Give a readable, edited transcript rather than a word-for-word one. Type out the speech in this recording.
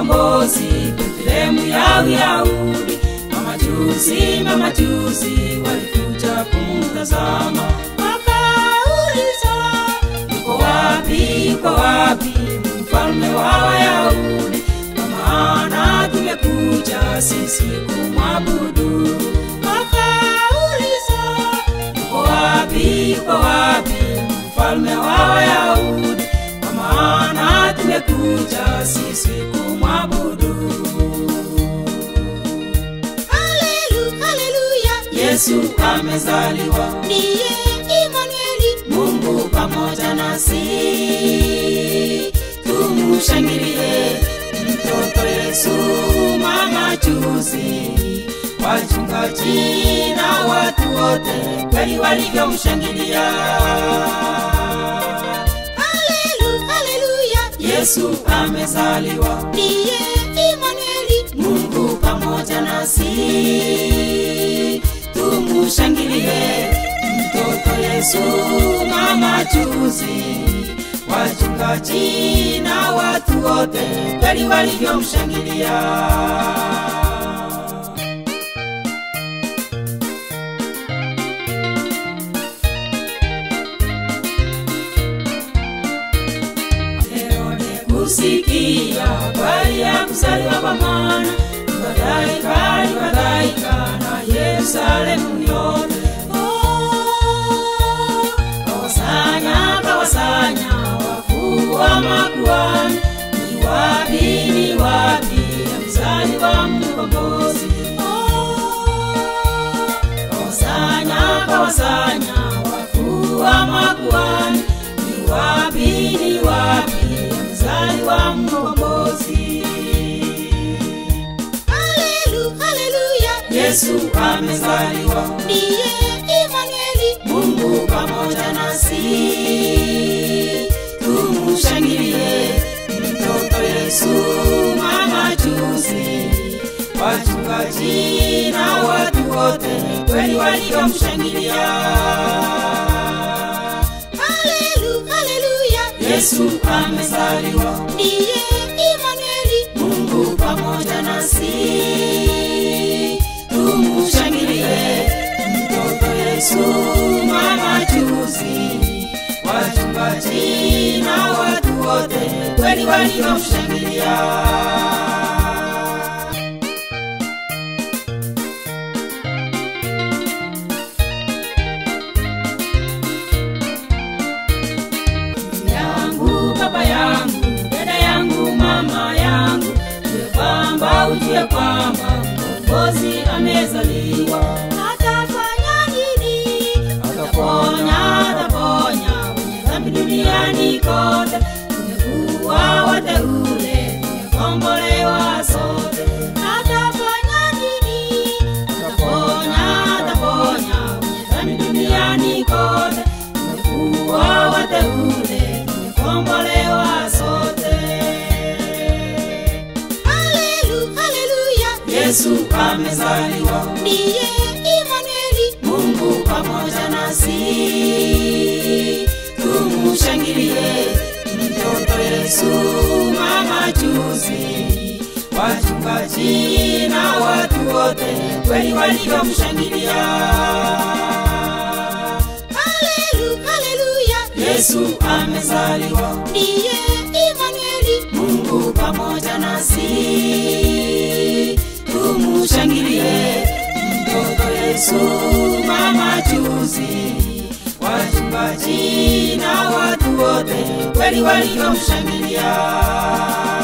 mkombozi, Bethlehemu ya Uyahudi. Mamajusi walikuja kumtazama, wakauliza, yuko wapi mfalme wa Wayahudi? Kwa maana tumekuja sisi kumwabudu. Wakauliza, yuko wapi mfalme wa Wayahudi? Kwa maana tumekuja sisi kumwabudu. Yesu amezaliwa, ndiye Immanueli, Mungu pamoja nasi. Tumushangilie mtoto Yesu. Mamajusi, wachungaji na watu wote kweli walivyomshangilia. Haleluya, Yesu amezaliwa, ndiye Immanueli, Mungu pamoja nasi. Tumushangilie mtoto Yesu. Mamajusi, wachungaji na watu wote kweli walivyomshangilia. Herode kusikia habari ya kuzaliwa kwa mwana, Ibadhaika na Yerusalemu yote. Kawasanya wakuu wa makuhani, ni wapi amezaliwa mkombozi? Kawasanya wakuu wa makuhani, ni wapi amezaliwa mkombozi? Yesu amezaliwa, ndiye Immanueli, Mungu pamoja nasi. Tumushangilie mtoto Yesu. Mamajusi, wachungaji na watu wote kweli walivyomshangilia. Haleluya, Yesu amezaliwa, ndiye Immanueli, Mungu pamoja nasi. Tumushangilie mtoto Yesu. Mamajusi, wachungaji na watu wote kweli walivyomshangilia. Baba yangu, dada yangu, mama yangu, ujue kwamba mkombozi amezaliwa. atafanya nini? Ataponya wenye dhambi duniani kote. Tumekuwa wateule, tumekombolewa sote. Atafanya nini? Ataponya wenye dhambi duniani kote. Tumekuwa wateule, tumekombolewa sote. Haleluya, Yesu amezaliwa, ndiye Immanueli, Mungu pamoja nasi. Tumushangilie mtoto Yesu. Mamajusi, wachungaji na watu wote kweli walivyomshangilia. haleluya, Yesu amezaliwa, ndiye Immanueli, Mungu pamoja nasi. Tumushangilie mtoto Yesu. Mamajusi, wachungaji na watu wote kweli walivyomshangilia.